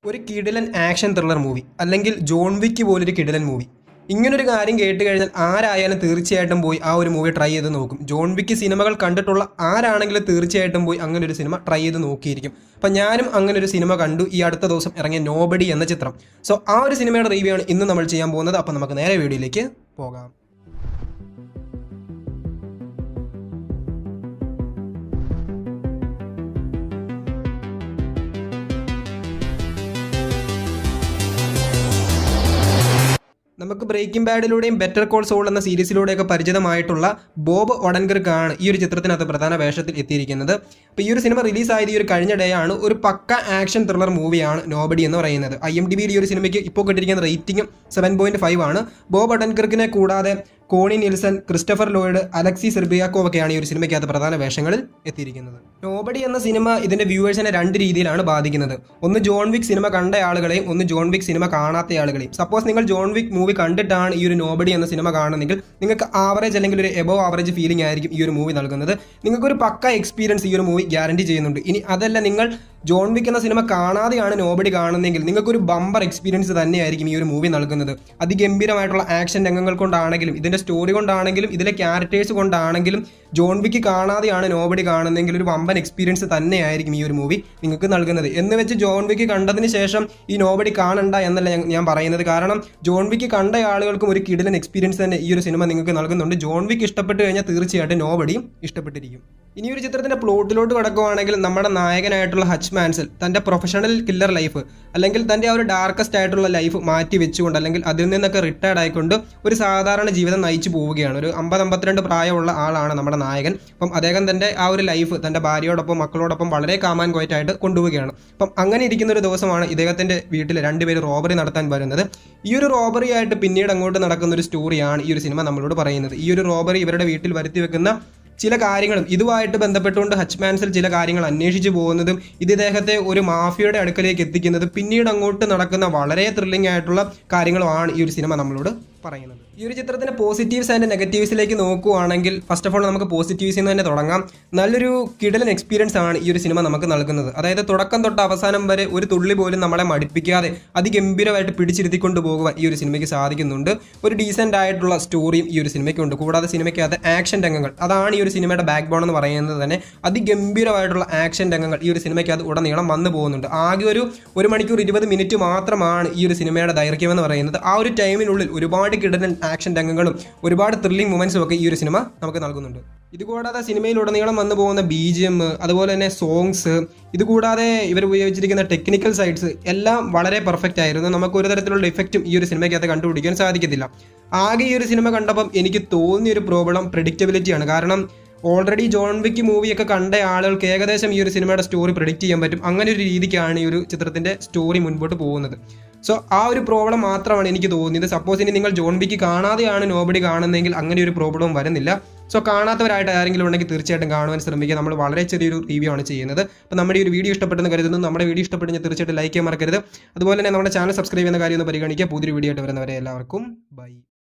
ഒരു കിടിലൻ action thriller movie അല്ലെങ്കിൽ ജോൺ വിക്ക് പോലൊരു കിടിലൻ മൂവി. ഇങ്ങനൊരു കാര്യം കേട്ട് കഴിഞ്ഞാൽ ആരായാലും തീർച്ചയായിട്ടും പോയി ആ ഒരു മൂവി ട്രൈ ചെയ്ത് നോക്കും. ജോൺ വിക്ക് സിനിമകൾ കണ്ടിട്ടുള്ള ആരാണെങ്കിലും തീർച്ചയായിട്ടും പോയി അങ്ങനെ ഒരു സിനിമ ട്രൈ ചെയ്ത് നോക്കിയിരിക്കും. അപ്പം ഞാനും അങ്ങനെ ഒരു സിനിമ കണ്ടു, ഈ അടുത്ത ദിവസം ഇറങ്ങിയ നോബഡി എന്ന ചിത്രം. സോ ആ ഒരു സിനിമയുടെ റിവ്യൂ ആണ് ഇന്ന് നമ്മൾ ചെയ്യാൻ പോകുന്നത്. അപ്പം നമുക്ക് നേരെ വീഡിയോയിലേക്ക് പോകാം. നമുക്ക് ബ്രേക്കിംഗ് ബാഡിലൂടെയും ബെറ്റർ കോൾ സോൾ എന്ന സീരീസിലൂടെയൊക്കെ പരിചിതമായിട്ടുള്ള ബോബ് ഒഡൻകർക്കാണ് ഈ ഒരു ചിത്രത്തിനകത്ത് പ്രധാന വേഷത്തിൽ എത്തിയിരിക്കുന്നത്. അപ്പോൾ ഈ ഒരു സിനിമ റിലീസായത് ഈ ഒരു കഴിഞ്ഞ ഡേ ആണ്. ഒരു പക്ക ആക്ഷൻ ത്രില്ലർ മൂവിയാണ് നോബഡി എന്ന് പറയുന്നത്. IMDbയിൽ ഈ ഒരു സിനിമയ്ക്ക് ഇപ്പോൾ കിട്ടിയിരിക്കുന്ന റേറ്റിംഗും 7.5 ആണ്. ബോബ് ഒഡൻകർക്കിനെ കൂടാതെ Connie Nielsen, Christopher Lloyd, Aleksei Serebryakov ഒക്കെയാണ് ഈ ഒരു സിനിമയ്ക്കകത്ത് പ്രധാന വേഷങ്ങളിൽ എത്തിയിരിക്കുന്നത്. നോബഡി എന്ന സിനിമ ഇതിന്റെ വ്യൂവേഴ്സിനെ രണ്ട് രീതിയിലാണ് ബാധിക്കുന്നത്. ഒന്ന് ജോൺ വിക്ക് സിനിമ കണ്ട ആളുകളെയും ഒന്ന് ജോൺ വിക്ക് സിനിമ കാണാത്ത ആളുകളെയും. സപ്പോസ് നിങ്ങൾ ജോൺ വിക്ക് മൂവി കണ്ടിട്ടാണ് ഈ ഒരു നോബഡി എന്ന സിനിമ കാണുന്നെങ്കിൽ നിങ്ങൾക്ക് ആവറേജ് അല്ലെങ്കിൽ ഒരു എബോവ് ആവറേജ് ഫീലിംഗ് ആയിരിക്കും ഈ ഒരു മൂവി നൽകുന്നത്. നിങ്ങൾക്കൊരു പക്ക എക്സ്പീരിയൻസ് ഈ ഒരു മൂവി ഗ്യാരണ്ടി ചെയ്യുന്നുണ്ട്. ഇനി അതല്ല, നിങ്ങൾ ജോൺ വിക്ക് എന്ന സിനിമ കാണാതെയാണ് നോബഡി കാണുന്നതെങ്കിൽ നിങ്ങൾക്കൊരു ബമ്പർ എക്സ്പീരിയൻസ് തന്നെയായിരിക്കും ഈ ഒരു മൂവി നൽകുന്നത്. അതിഗംഭീരമായിട്ടുള്ള ആക്ഷൻ രംഗങ്ങൾ കൊണ്ടാണെങ്കിലും ഇതിന്റെ സ്റ്റോറി കൊണ്ടാണെങ്കിലും ഇതിലെ ക്യാരക്ടേഴ്സ് കൊണ്ടാണെങ്കിലും ജോൺ വിക്ക് കാണാതെയാണ് നോബഡി കാണുന്നതെങ്കിൽ ഒരു വമ്പൻ എക്സ്പീരിയൻസ് തന്നെയായിരിക്കും ഈ ഒരു മൂവി നിങ്ങൾക്ക് നൽകുന്നത്. എന്ന് വെച്ച് ജോൺ വിക്ക് കണ്ടതിന് ശേഷം ഈ നോബഡി കാണണ്ട എന്നല്ല ഞാൻ പറയുന്നത്. കാരണം ജോൺ വിക്ക് കണ്ട ആളുകൾക്കും ഒരു കിടിലൻ എക്സ്പീരിയൻസ് തന്നെ ഈ ഒരു സിനിമ നിങ്ങൾക്ക് നൽകുന്നുണ്ട്. ജോൺ വിക്ക് ഇഷ്ടപ്പെട്ട് കഴിഞ്ഞാൽ തീർച്ചയായിട്ടും നോബഡിയും ഇഷ്ടപ്പെട്ടിരിക്കും. ഇനി ഒരു ചിത്രത്തിന്റെ പ്ലോട്ടിലോട്ട് കടക്കുകയാണെങ്കിൽ നമ്മുടെ നായകനായിട്ടുള്ള ഹച്ച് മാൻസൽ തന്റെ പ്രൊഫഷണൽ കില്ലർ ലൈഫ് അല്ലെങ്കിൽ തന്റെ ആ ഒരു ഡാർക്കസ്റ്റ് ആയിട്ടുള്ള ലൈഫ് മാറ്റി വെച്ചുകൊണ്ട് അല്ലെങ്കിൽ അതിൽ നിന്നൊക്കെ റിട്ടയർഡ് ആയിക്കൊണ്ട് ഒരു സാധാരണ ജീവിതം നയിച്ചു പോവുകയാണ്. ഒരു 50-52 പ്രായമുള്ള ആളാണ് നമ്മുടെ നായകൻ. അപ്പം അദ്ദേഹം തന്റെ ആ ഒരു ലൈഫ് തന്റെ ഭാര്യയോടൊപ്പം മക്കളോടൊപ്പം വളരെ കാമാൻ ക്വയറ്റായിട്ട് കൊണ്ടുപോവുകയാണ്. അപ്പം അങ്ങനെ ഇരിക്കുന്ന ഒരു ദിവസമാണ് ഇദ്ദേഹത്തിന്റെ വീട്ടിൽ രണ്ടുപേര് റോബറി നടത്താൻ വരുന്നത്. ഈ ഒരു റോബറി ആയിട്ട് പിന്നീട് അങ്ങോട്ട് നടക്കുന്ന ഒരു സ്റ്റോറിയാണ് ഈ ഒരു സിനിമ നമ്മളോട് പറയുന്നത്. ഈ ഒരു റോബറി ഇവരുടെ വീട്ടിൽ വരുത്തി വെക്കുന്ന ചില കാര്യങ്ങളും ഇതുമായിട്ട് ബന്ധപ്പെട്ടുകൊണ്ട് ഹച്ച് മാൻസൽ ചില കാര്യങ്ങൾ അന്വേഷിച്ചു പോകുന്നതും ഇദ്ദേഹത്തെ ഒരു മാഫിയയുടെ അടുക്കലേക്ക് എത്തിക്കുന്നതും പിന്നീട് അങ്ങോട്ട് നടക്കുന്ന വളരെ ത്രില്ലിംഗ് ആയിട്ടുള്ള കാര്യങ്ങളുമാണ് ഈ ഒരു സിനിമ നമ്മളോട് പറയുന്നത്. ഈ ഒരു ചിത്രത്തിന്റെ പോസിറ്റീവ്സ് ആൻഡ് നെഗറ്റീവ്സിലേക്ക് നോക്കുകയാണെങ്കിൽ ഫസ്റ്റ് ഓഫ് ഓൾ നമുക്ക് പോസിറ്റീവ്സിൽ നിന്ന് തന്നെ തുടങ്ങാം. നല്ലൊരു കിടിലൻ എക്സ്പീരിയൻസ് ആണ് ഈ ഒരു സിനിമ നമുക്ക് നൽകുന്നത്. അതായത് തുടക്കം തൊട്ട് അവസാനം വരെ ഒരു തുള്ളി പോലും നമ്മളെ മടുപ്പിക്കാതെ അതിഗംഭീരമായിട്ട് പിടിച്ചിരുത്തിക്കൊണ്ട് പോകുവാൻ ഈ ഒരു സിനിമയ്ക്ക് സാധിക്കുന്നുണ്ട്. ഒരു ഡീസെന്റ് ആയിട്ടുള്ള സ്റ്റോറിയും ഈ ഒരു സിനിമയ്ക്കുണ്ട്. കൂടാതെ സിനിമയ്ക്കകത്ത് ആക്ഷൻ രംഗങ്ങൾ, അതാണ് ഈ ഒരു സിനിമയുടെ ബാക്ക് ബോൺ എന്ന് പറയുന്നത് തന്നെ. അതിഗംഭീരമായിട്ടുള്ള ആക്ഷൻ രംഗങ്ങൾ ഈ ഒരു സിനിമയ്ക്കകത്ത് ഉടനീളം വന്നു പോകുന്നുണ്ട്. ആകെ ഒരു 1 മണിക്കൂർ 20 മിനിറ്റ് മാത്രമാണ് ഈ ഒരു സിനിമയുടെ ദൈർഘ്യം എന്ന് പറയുന്നത്. ആ ഒരു ടൈമിനുള്ളിൽ ഒരുപാട് കിടലൻ ആക്ഷൻ രംഗങ്ങളും ഒരുപാട് ത്രില്ലിംഗ് മൊമെന്റ്സും ഒക്കെ ഈ ഒരു സിനിമ നമുക്ക് നൽകുന്നുണ്ട്. ഇതുകൂടാതെ സിനിമയിലുടനീളം വന്നു പോകുന്ന BGM, അതുപോലെ തന്നെ സോങ്സ്, ഇതുകൂടാതെ ഇവർ ഉപയോഗിച്ചിരിക്കുന്ന ടെക്നിക്കൽ സൈഡ്സ് എല്ലാം വളരെ പെർഫെക്റ്റ് ആയിരുന്നു. നമുക്ക് ഒരു തരത്തിലുള്ള ഇഫക്റ്റും ഈ ഒരു സിനിമയ്ക്കകത്ത് കണ്ടുപിടിക്കാൻ സാധിക്കത്തില്ല. ആകെ ഈ ഒരു സിനിമ കണ്ടപ്പം എനിക്ക് തോന്നിയൊരു പ്രോബ്ലം പ്രെഡിക്റ്റബിലിറ്റിയാണ്. കാരണം ഓൾറെഡി ജോൺ വിക്ക് മൂവിയൊക്കെ കണ്ട ആളുകൾക്ക് ഏകദേശം ഈ ഒരു സിനിമയുടെ സ്റ്റോറി പ്രെഡിക്റ്റ് ചെയ്യാൻ പറ്റും. അങ്ങനെ ഒരു രീതിക്കാണ് ഈ ഒരു ചിത്രത്തിന്റെ സ്റ്റോറി മുൻപോട്ട് പോകുന്നത്. സോ ആ ഒരു പ്രോബ്ലം മാത്രമാണ് എനിക്ക് തോന്നിയത്. സപ്പോസ് ഇനി നിങ്ങൾ ജോൺ വിക്ക് കാണാതെയാണ് നോബഡി കാണുന്നതെങ്കിൽ അങ്ങനെ ഒരു പ്രോബ്ലം വരുന്നില്ല. സോ കാണാത്തവരായിട്ട് ആരെങ്കിലും ഉണ്ടെങ്കിൽ തീർച്ചയായിട്ടും കാണുവാൻ ശ്രമിക്കുക. നമ്മൾ വളരെ ചെറിയൊരു റിവ്യൂ ആണ് ചെയ്യുന്നത്. അപ്പോൾ നമ്മുടെ ഈ ഒരു വീഡിയോ ഇഷ്ടപ്പെട്ടെന്ന് കരുതുന്നു. നമ്മുടെ വീഡിയോ ഇഷ്ടപ്പെട്ടെങ്കിൽ തീർച്ചയായിട്ടും ലൈക്ക് ചെയ്യാൻ മറക്കരുത്. അതുപോലെ തന്നെ നമ്മുടെ ചാനൽ സബ്സ്ക്രൈബ് ചെയ്യുന്ന കാര്യം ഒന്ന് പരിഗണിക്കുക. പുതിയൊരു വീഡിയോ ആയിട്ട് വരുന്നവരെ എല്ലാവർക്കും ബൈ.